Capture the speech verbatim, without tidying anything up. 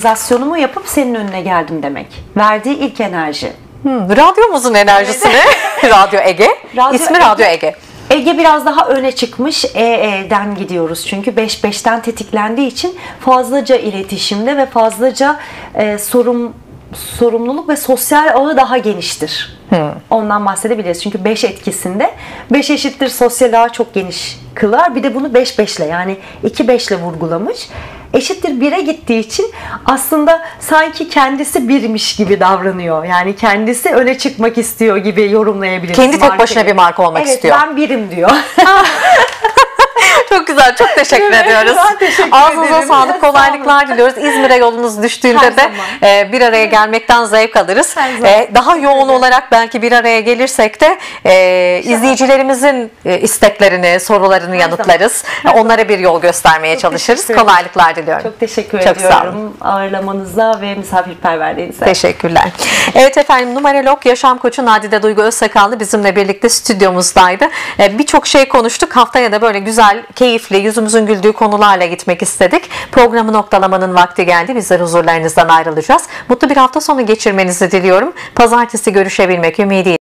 organizasyonumu yapıp senin önüne geldim demek. Verdiği ilk enerji. Hmm, radyomuzun enerjisini. Radyo Ege. Radyo İsmi Ege. Radyo Ege. Ege biraz daha öne çıkmış. E'den gidiyoruz çünkü beş beşten tetiklendiği için fazlaca iletişimde ve fazlaca e, sorum, sorumluluk ve sosyal ağı daha geniştir. Hmm. Ondan bahsedebiliriz. Çünkü beş etkisinde beş eşittir sosyal ağı çok geniş kılar. Bir de bunu beş beşle yani iki beşle vurgulamış. Eşittir bire gittiği için aslında sanki kendisi birmiş gibi davranıyor. Yani kendisi öne çıkmak istiyor gibi yorumlayabiliriz. Kendi tek başına bir marka olmak evet, istiyor. Evet, ben birim diyor. Çok güzel, çok teşekkür evet, ediyoruz. Teşekkür Ağzınıza ederim. sağlık, kolaylıklar diliyoruz. İzmir'e yolunuz düştüğünde de e, bir araya gelmekten zevk alırız. E, daha yoğun olarak belki bir araya gelirsek de e, izleyicilerimizin e, isteklerini, sorularını Her yanıtlarız. Zaman. Onlara bir yol göstermeye çok çalışırız. Kolaylıklar diliyorum. Çok teşekkür çok ediyorum ağırlamanıza ve misafirperverliğinize. Teşekkürler. Evet efendim, numerolog, yaşam koçu Nadide Duygu Özsakallı bizimle birlikte stüdyomuzdaydı. E, Birçok şey konuştuk. Haftaya da böyle güzel, keyifli, yüzümüzün güldüğü konularla gitmek istedik. Programı noktalamanın vakti geldi. Bizler huzurlarınızdan ayrılacağız. Mutlu bir hafta sonu geçirmenizi diliyorum. Pazartesi görüşebilmek ümidiyle.